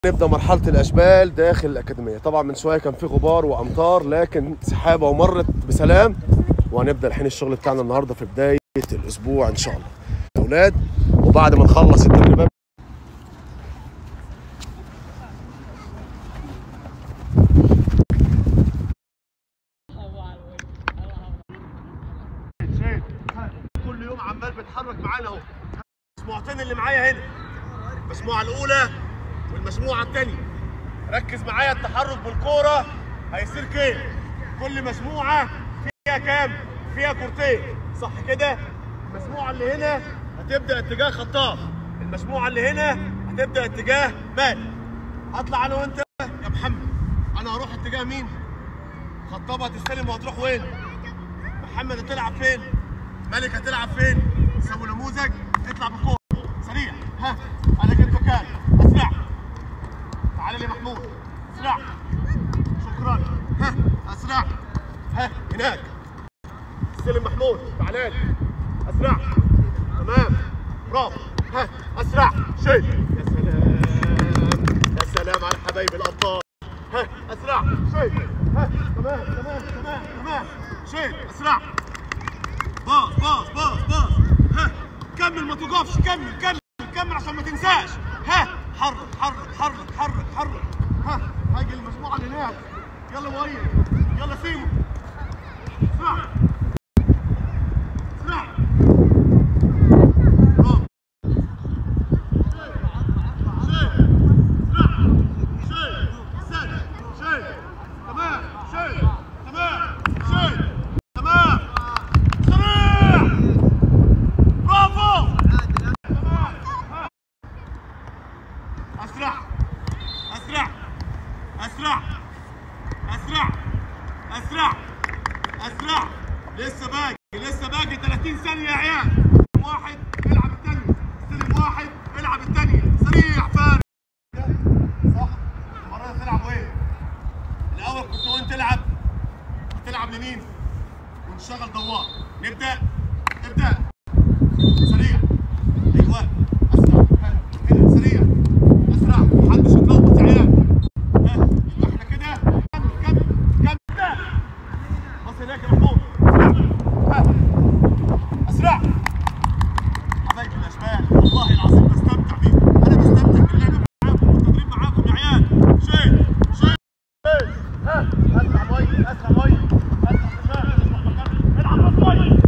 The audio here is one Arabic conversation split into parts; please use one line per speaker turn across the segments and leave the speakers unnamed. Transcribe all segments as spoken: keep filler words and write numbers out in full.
نبدأ مرحلة الأشبال داخل الأكاديمية. طبعا من شوية كان في غبار وأمطار لكن سحابة ومرت بسلام، وهنبدأ الحين الشغل بتاعنا النهاردة في بداية الأسبوع إن شاء الله يا أولاد. وبعد ما نخلص التدريبات كل يوم عمال بتحرك معانا اهو. المجموعتين اللي معايا هنا، المجموعة الأولى والمجموعة الثانية. ركز معايا، التحرك بالكورة هيصير كيف؟ كل مجموعة فيها كام؟ فيها كورتين، صح كده؟ المجموعة اللي هنا هتبدأ اتجاه خطاف، المجموعة اللي هنا هتبدأ اتجاه مال. هطلع أنا وأنت يا محمد، أنا هروح اتجاه مين؟ خطاب هتستلم وهتروح وين؟ محمد هتلعب فين؟ مالك هتلعب فين؟ سوي نموذج، اطلع بالكورة سريع، ها أنا جيت مكان، أسرع. تعالى لي محمود، أسرع. شكرا، ها أسرع، ها هناك. استلم محمود، تعالى لي، أسرع. تمام، برافو، ها أسرع، شيل. يا سلام، يا سلام على حبايبي الأبطال. ها أسرع، شيل، ها تمام تمام تمام تمام، شيل، أسرع. باص باص باص باص، ها كمل ما توقفش، كمل كمل كمل عشان ما تنساش. ها حرك حرك حرك حرك حرك، ها هاجي المجموعه اللي هناك. يلا مؤيد، يلا سيمو، اسرع اسرع. برافو، شيل اسرع، شيل استنى، شيل تمام، شيل تمام، شيل تمام، سريع، برافو. تمام، اسرع اسرع اسرع اسرع اسرع اسرع. لسه باقي لسه باقي ثلاثين ثانية يا عيال. واحد العب الثانية، استلم واحد العب الثانية، سريع فارق. صح؟ المرة دي تلعب وين؟ الأول كنت وين تلعب؟ تلعب لمين؟ ونشتغل دوار. نبدأ ابدأ سريع. أيوه أسرع، هنا سريع أسرع، محدش يتلخبط يا عيال. ها يبقى احنا كده كمل كمل كمل. بص هناك يا محمود، ها أسرع. حبايبي الأشبال والله العظيم بستمتع بيكم، أنا بستمتع باللعب معاكم والتدريب معاكم يا عيال. شيل شيل شيل، ها أسرع مؤيد، أسرع مؤيد، أسرع في الماء، العب بس مؤيد.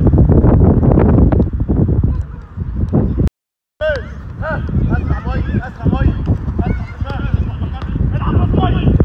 شيل، ها أسرع مؤيد، أسرع مؤيد، أسرع في الماء، العب بس مؤيد.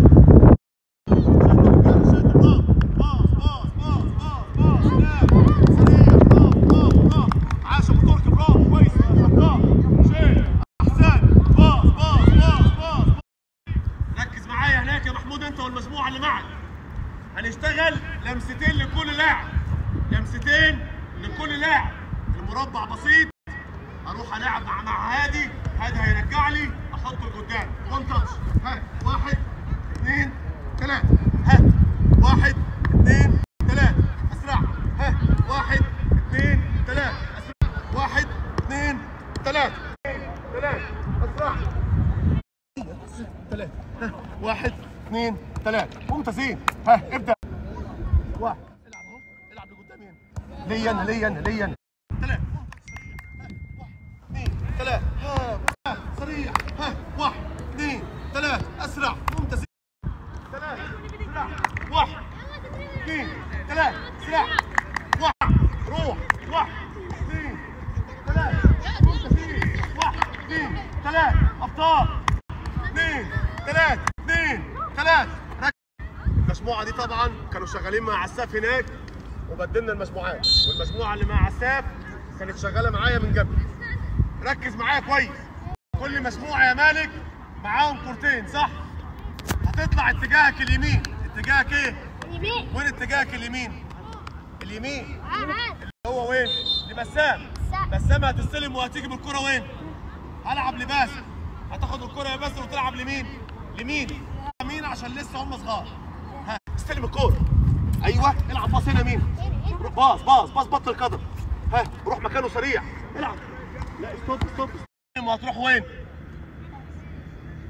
شد باص باص باص باص باص هناك سريع، برافو برافو برافو. عاش ابو تركي، برافو كويس يا خطاب. شيل احسن، باص باص باص باص. ركز معايا هناك يا محمود انت والمجموعه اللي معك. هنشتغل لمستين لكل لاعب، لمستين لكل لاعب. المربع بسيط، اروح العب مع مع هادي، هادي هيرجع لي احطه لقدام. وان تاتش، ها واحد اثنين ثلاثة، ها واحد اثنين ثلاثة، اسرع، ها واحد اثنين ثلاثة، اسرع، واحد اثنين ثلاثة، ثلاثة، اسرع، ثلاثة، ها واحد اثنين ثلاثة، ممتازين. ها ابدأ. واحد، العب اهو، العب لقدام هنا. ليا انا ليا انا ليا انا. ثلاثة، اثنين ثلاثة، ها سريع، ها واحد اثنين ثلاثة، اسرع، ممتازين. ثلاثة، اسرع، واحد اثنين ثلاثة، اسرع، واحد، روح، واحد اثنين ثلاثة، ممتازين، واحد اثنين ثلاثة، ابطال، اثنين ثلاثة، اثنين ثلاثة. المجموعة دي طبعا كانوا شغالين مع عساف هناك وبدلنا المجموعات، والمجموعة اللي مع عساف كانت شغالة معايا من قبل. ركز معايا كويس، كل مجموعة يا مالك معاهم كورتين، صح؟ هتطلع اتجاهك اليمين، اتجاهك ايه؟ اليمين. وين اتجاهك اليمين؟ اليمين اللي هو وين؟ لبسام. بسام هتستلم وهتيجي بالكرة وين؟ هلعب لباسم، هتاخد الكرة يا باسم وتلعب لمين؟ لمين؟ يمين عشان لسه هم صغار. ها استلم الكرة، ايوه العب باص هنا مين؟ باص باص باص بطل قدم، ها روح مكانه سريع، العب. لا ستوب ستوب. وهتروح وين؟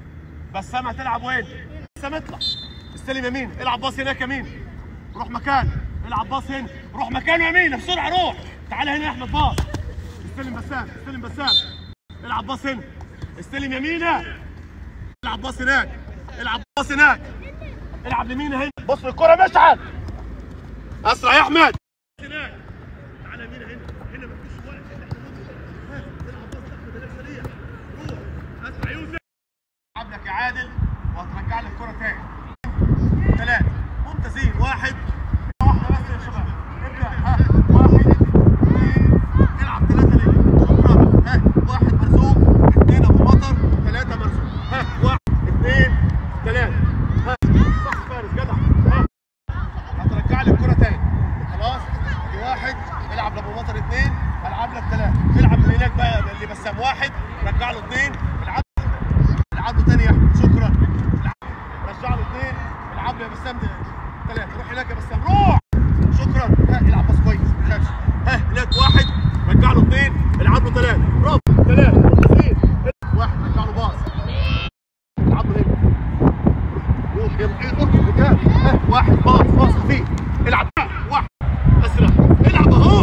بسام هتلعب وين؟ بسام اطلع استلم يمين، العب باص هناك يمين، روح مكان، العب باص هنا، روح مكانه يمين بسرعه روح، تعالى هنا يا احمد باص، استلم بسام، استلم بسام، العب باص هنا، استلم يمينه، العب باص هناك، العب باص هناك، العب يمينه هنا، بص الكرة مشعل، اسرع يا احمد، هناك، تعالى يمينه هنا، هنا مفيش وقت، العب باص احمد هناك سريع، روح، اسرع يوسف، العب لك يا عادل وهترجع لك الكرة تاني، ثلاثة، ممتازين، واحد، واحدة بس يا شباب، ابدأ، ها، واحد، اثنين، العب ثلاثة ليه، شكرا، ها، واحد مرزوق، اثنين ابو مطر، ثلاثة مرزوق، ها، واحد، اثنين، ثلاثة، ها، صح فارس جدع، ها، هترجع لي الكرة تاني، خلاص، دي واحد، العب لابو مطر اثنين، هلعب لك ثلاثة، العب من هناك بقى اللي بسام واحد، رجع له اثنين، العب العب له تاني يا احمد، شكرا، رجع له اثنين، العب له يا بسام ثلاثة، روح هناك يا بسام، روح، شكرا، ها، العب باص كويس، ما تخافش، ها، هناك واحد، رجع له اثنين، العب له ثلاثة، برافو، ثلاثة، ممتازين، واحد، رجع له باص، العب له هنا، روح يلا، اركض قدام، ها، واحد، باص، باص خفيف، العب، واحد، اسرع، العب اهو،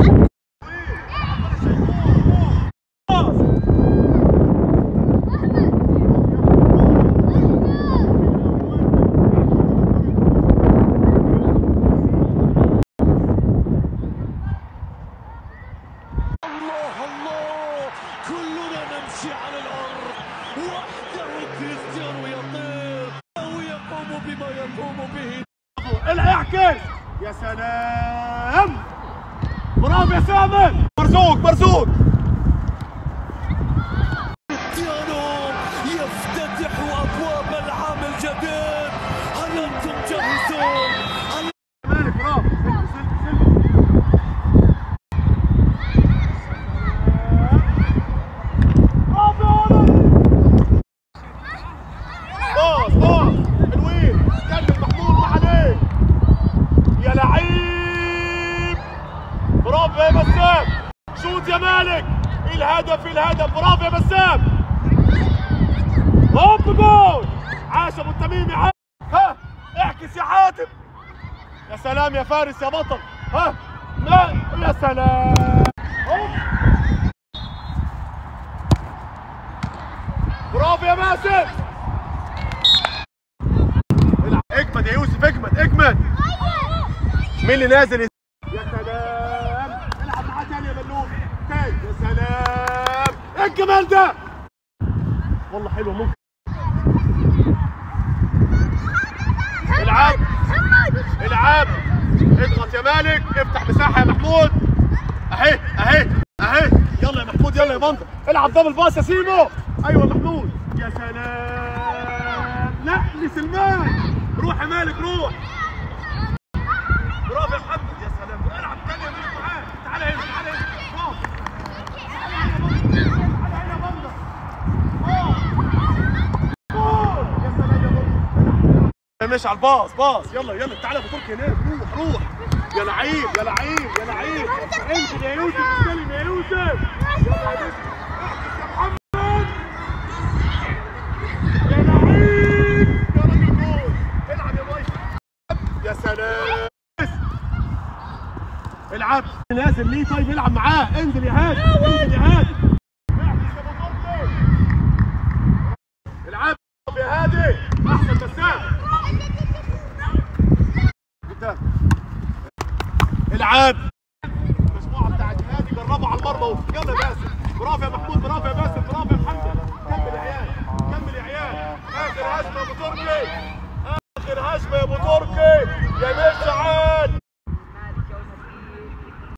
على الأرض وحده كريستيانو يطير ويقوم بما يقوم به.
اعكس يا سلام، برافو يا سامر، مرزوق مرزوق،
كريستيانو يفتتح أبواب العام الجديد. هل أنتم جاهزون؟ هل...
مالك برافو، سلم سلم سلم، باص باص حلوين، كمل محمود ما عليه يا لعيب، برافو يا بسام، شوت يا مالك، الهدف الهدف، برافو يا بسام، هوب جول، عاش ابو التميمي، عاش، ها اعكس يا حاتم، يا سلام يا فارس يا بطل، ها لا يا سلام، هوب، برافو يا باسم، اجمد يا يوسف، اجمد اجمد، مين اللي نازل؟ يا سلام، العب معاه تاني يا بلوم، تاني، يا سلام، ايه الجمال ده؟ والله حلوه، ممكن العب العب، اضغط يا مالك، افتح مساحه يا محمود، اهي اهي اهي، يلا يا محمود، يلا يا بندر، العب دبل باص يا سيمو، ايوه محمود، يا سلام، لا لسلمان، روح يا مالك روح، برافو يا محمد، يا سلام، العب تاني يا مالك معاه، تعالى هنا تعالى هنا، برافو، تعالى هنا بندر، تعالى هنا بندر، جول، يا سلام يا بندر، ماشي على الباص، باص، يلا يلا، تعالى ابو تركي هناك، روح روح، يا لعيب يا لعيب يا لعيب، انزل يا يوسف، استلم يا يوسف، يلا يا يوسف، اعكس يا محمد، يا لعيب، يا راجل جول، العب يا بايش، يا سلام، العب، نازل ليه طيب، العب معاه، انزل يا هادي، انزل يا هادي، اعكس يا ابو تركي، العب يا هادي، احسن بسام، العب، المجموعه بتاعت النادي جربوا على المرمى اهو، يلا يا باسم، برافو يا محمود، برافو يا باسم، برافو يا محمد، كمل يا عيال، كمل يا عيال، اخر هجمه يا ابو تركي، اخر هجمه يا ابو تركي، يا مشعل.